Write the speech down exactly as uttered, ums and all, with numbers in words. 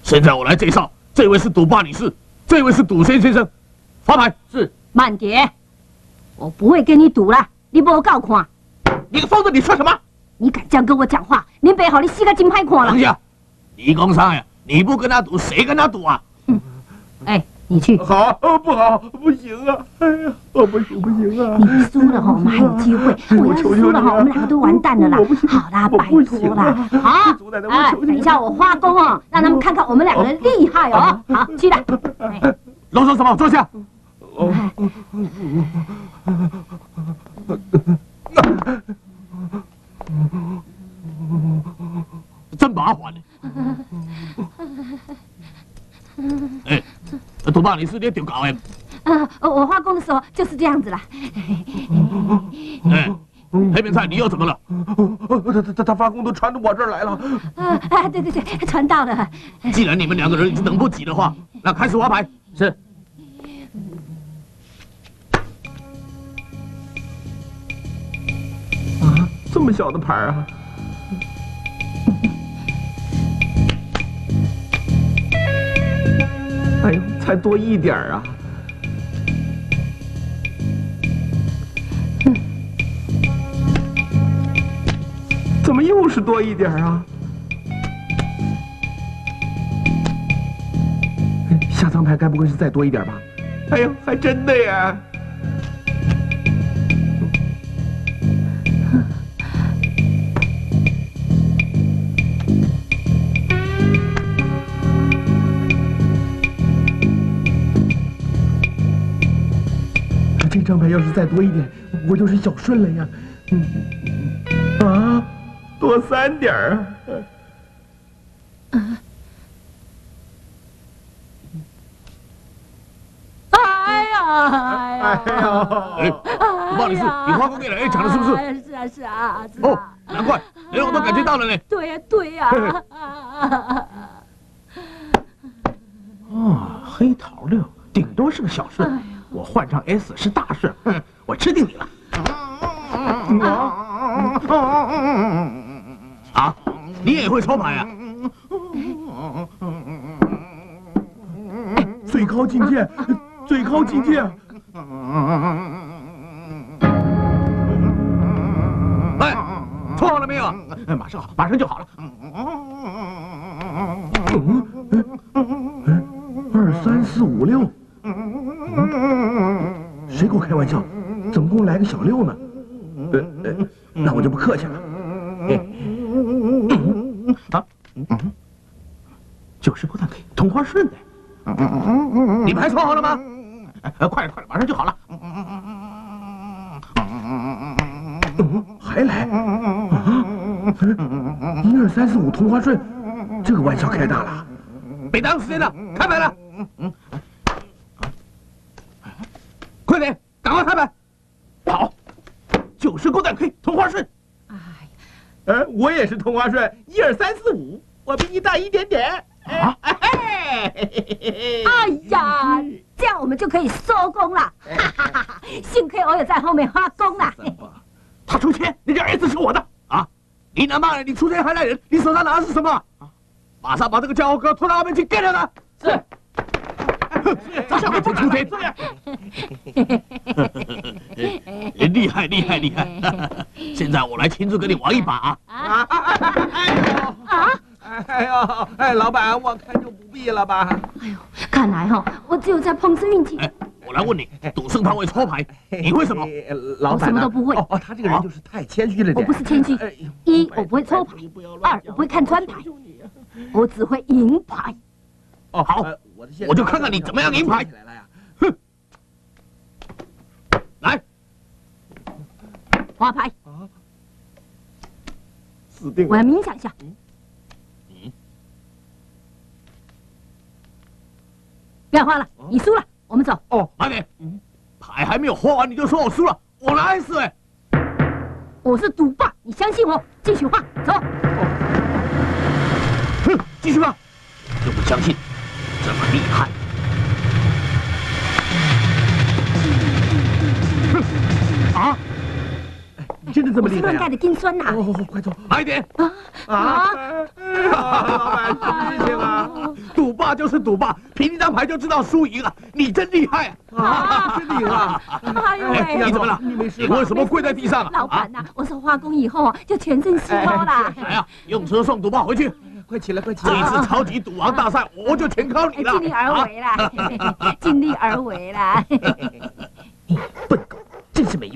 现在我来介绍，这位是赌霸女士，这位是赌仙先生。发牌是。 慢点，我不会跟你赌了，你不够看。 你个疯子，你说什么？ 你敢这样跟我讲话，连背好你膝盖金牌看了。 等一下，你讲啥呀？你不跟他赌，谁跟他赌啊？ 嗯，哎。 你去好，不好，不行啊！哎呀，我不行，不行啊！ 你输了哈，我们还有机会。我要是输了哈，我们两个都完蛋了啦！好啦，拜托啦，好，哎，等一下我花工哦，让他们看看我们两个人厉害哦。好，去了。 啰嗦什么？坐下。真麻烦呢。哎。 赌霸女士，你丢搞哎！ 啊，我化工的时候就是这样子啦。 哎，黑面菜，你又怎么了？ 他他他发工都传到我这儿来了。 啊啊，对对对，传到了。 既然你们两个人已经等不及的话，那开始挖牌。是。 啊，这么小的牌啊！ 哎呦，才多一点儿啊！怎么又是多一点儿啊？下张牌该不会是再多一点吧？哎呦，还真的呀！这张牌要是再多一点，我就是小顺了呀。嗯，啊，多三点儿啊。 哎呀，哎呀， 哎，赌霸女士，你花工给了 A 抢的是不是？ 是啊，是啊。 哦，难怪，连我都感觉到了呢。 对呀，对呀。 啊，黑桃六，顶多是个小顺。 我换上 S 是大顺，我吃定你了！ 啊，你也会抽牌啊？ 最高境界，最高境界！ 哎，抽好了没有？ 哎，马上好，马上就好了。二三四五六。 谁给我开玩笑？怎么给我来个小六呢？呃呃，那我就不客气了。啊，九十勾蛋 K， 同花顺的。 你牌抽好了吗？ 哎，快点快点，马上就好了。还来？一二三四五同花顺，这个玩笑开大了。 别耽误时间了，开牌了。快点，赶快开牌！ 好，九十勾蛋 K， 同花顺。哎，哎，我也是同花顺，一二三四五，我比你大一点点。啊！哎呀，这样我们就可以收工了。幸亏我有在后面发功了。 他出钱，那件 S 是我的啊！你拿骂人，你出钱还赖人，你手上拿的是什么？马上把这个家伙给我拖到外面去干掉他！是。 下回不出钱，厉害厉害厉害！现在我来亲自跟你玩一把啊！啊！ 哎呦啊！哎呦，哎，老板，我看就不必了吧？ 哎呦，看来哈，我只有在碰瓷运气。 哎，我来问你，赌圣他会抽牌，你会什么？ 老板什么都不会。 哦，他这个人就是太谦虚了点。 我不是谦虚，一我不会抽牌，二我不会看砖牌，我只会赢牌。 哦，好。 我就看看你怎么样赢牌。哼！来， 花牌。 啊！死定了！ 我要冥想一下。嗯。不要花了，你输了，我们走。 哦，慢点。嗯。牌还没有花完你就说我输了，我哪碍事哎？ 我是赌霸，你相信我，继续画，走。 哼，继续吧。就不相信。 这么厉害！啊！ 你真的这么厉害呀？ 乱盖的金酸呐！ 哦，快走， 慢一点！ 啊啊！ 老板，什么事情啊？ 赌就是赌霸，凭一张牌就知道输赢了。你真厉害啊！ 啊，真厉害！ 哎呦喂！ 你怎么了？ 你没事你为什么跪在地上啊？ 老板呐，我收花工以后就全身虚脱了。 来呀，用车送赌霸回去。 快起来，快起这来！ 一次超级赌王大赛，我就全靠你了。 尽力而为啦，尽力而为啦。 你笨狗，真是没用。